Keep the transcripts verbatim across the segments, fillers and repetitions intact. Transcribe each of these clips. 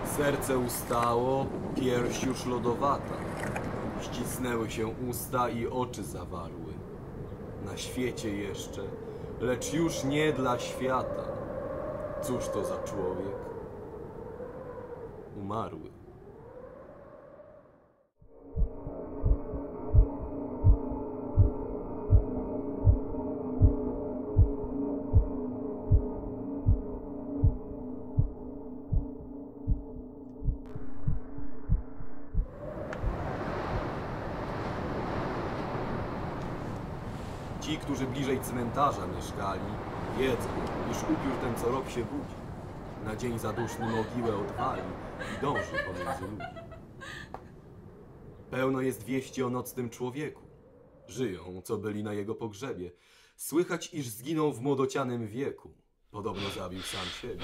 Serce ustało, pierś już lodowata. Ścisnęły się usta i oczy zawarły. Na świecie jeszcze, lecz już nie dla świata. Cóż to za człowiek? Umarły. Ci, którzy bliżej cmentarza mieszkali, wiedzą, iż upiór ten co rok się budzi. Na dzień zaduszny mogiłę odwali i dąży pomiędzy ludźmi. Pełno jest wieści o nocnym człowieku. Żyją, co byli na jego pogrzebie. Słychać, iż zginął w młodocianym wieku. Podobno zabił sam siebie.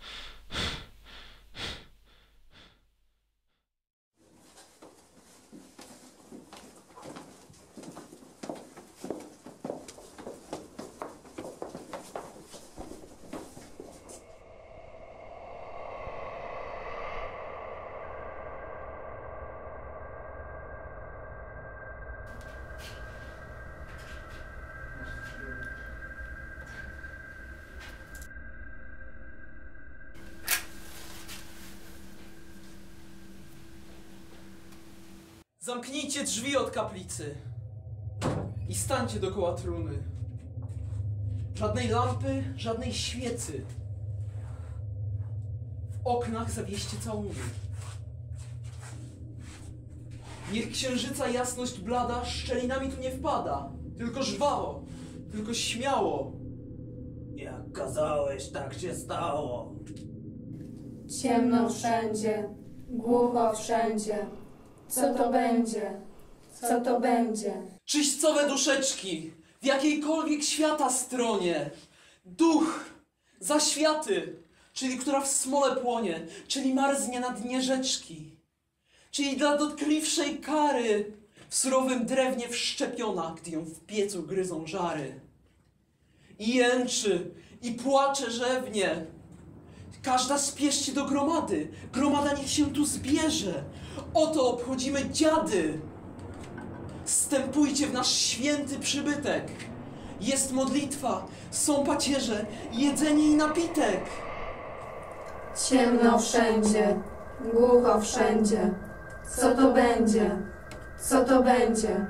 Zamknijcie drzwi od kaplicy i stańcie dookoła trumny. Żadnej lampy, żadnej świecy. W oknach zawieście całuny. Niech księżyca jasność blada szczelinami tu nie wpada, tylko żwawo, tylko śmiało. Jak kazałeś, tak się stało. Ciemno wszędzie, głucho wszędzie. Co to będzie? Co to będzie? Czyśćcowe duszeczki, w jakiejkolwiek świata stronie. Duch zaświaty, czyli która w smole płonie, czyli marznie na dnie rzeczki. Czyli dla dotkliwszej kary w surowym drewnie wszczepiona, gdy ją w piecu gryzą żary. I jęczy, i płacze rzewnie. Każda spieszcie do gromady, gromada niech się tu zbierze. Oto obchodzimy dziady. Wstępujcie w nasz święty przybytek. Jest modlitwa, są pacierze, jedzenie i napitek. Ciemno wszędzie, głucho wszędzie. Co to będzie? Co to będzie?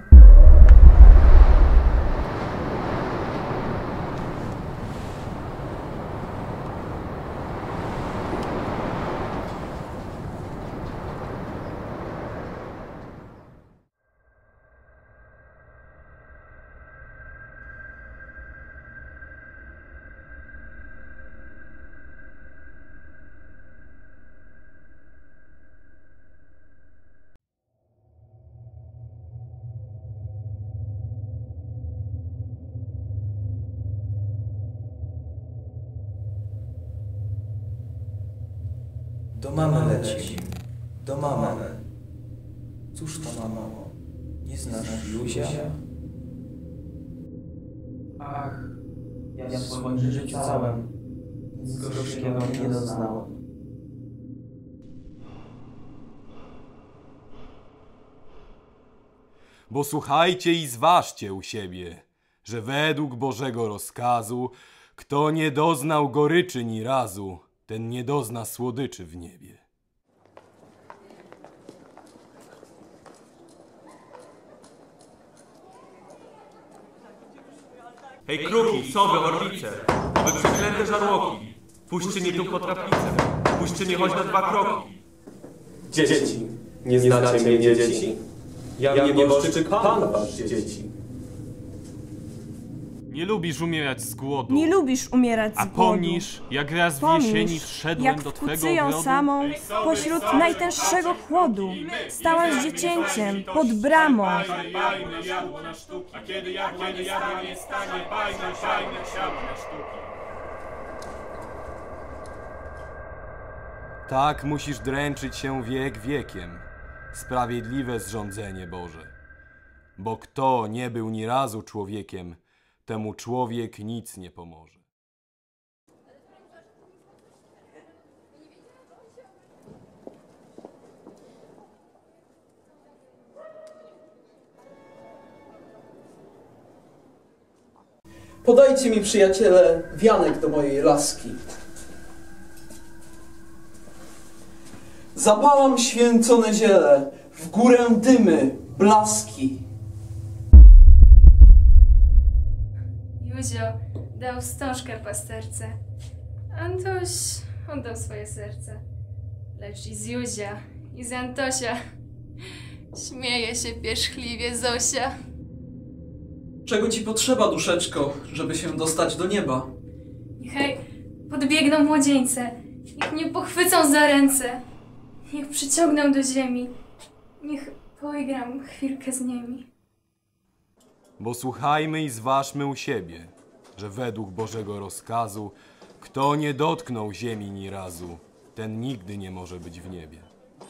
Do mamy leci, do mamy. Cóż to, mamo, nie znasz Józia? Ach, ja w swoim życiu całym nic gorzkiego nie doznałem. Bo słuchajcie i zważcie u siebie, że według Bożego rozkazu, kto nie doznał goryczy ni razu, ten nie dozna słodyczy w niebie. Hej kruki, sowy, orlice, owe przeklęte żarłoki, puśćcie mnie tu po trapnicę, puśćcie mnie choć na dwa kroki. Dzieci, nie znacie mnie, dzieci? Ja nieboszczyk Pan wasz, dzieci. Nie lubisz umierać z głodu. Nie lubisz umierać z A głodu. pomnisz, jak raz w jesieni Pomnisz, wszedłem jak do w twego kucyją ogrodu? samą, pośród najtęższego chłodu, stałaś dziecięciem pod bramą. A kiedy jadło nie stanie, bajne, bajne siadło na sztuki. Tak musisz dręczyć się wiek wiekiem. Sprawiedliwe zrządzenie Boże. Bo kto nie był ni razu człowiekiem, temu człowiek nic nie pomoże. Podajcie mi, przyjaciele, wianek do mojej laski. Zapalam święcone ziele, w górę dymy, blaski. Józio dał wstążkę pasterce. Antoś oddał swoje serce. Lecz i z Józia, i z Antosia śmieje się pierzchliwie Zosia. Czego ci potrzeba, duszeczko, żeby się dostać do nieba? Niechaj podbiegną młodzieńce, niech mnie pochwycą za ręce, niech przyciągną do ziemi, niech poigram chwilkę z nimi. Bo słuchajmy i zważmy u siebie, że według Bożego rozkazu, kto nie dotknął ziemi ni razu, ten nigdy nie może być w niebie.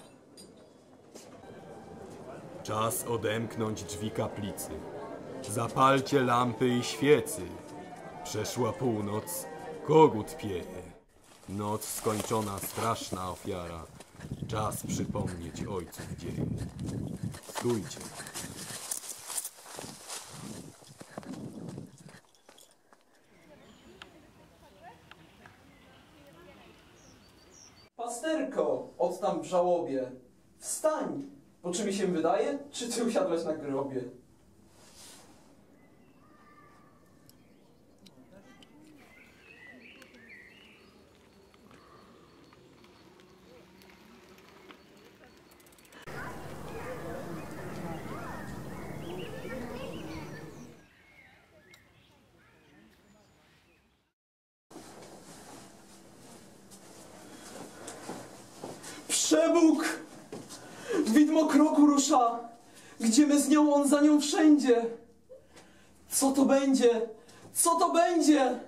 Czas odemknąć drzwi kaplicy. Zapalcie lampy i świecy. Przeszła północ, kogut pieje. Noc skończona, straszna ofiara. Czas przypomnieć ojców dzieje. Stójcie. Pasterko, odtam w żałobie. Wstań, bo czy mi się wydaje, czy ty usiadłeś na grobie? Przebóg! Widmo kroku rusza! Gdzie my z nią, on za nią wszędzie! Co to będzie? Co to będzie?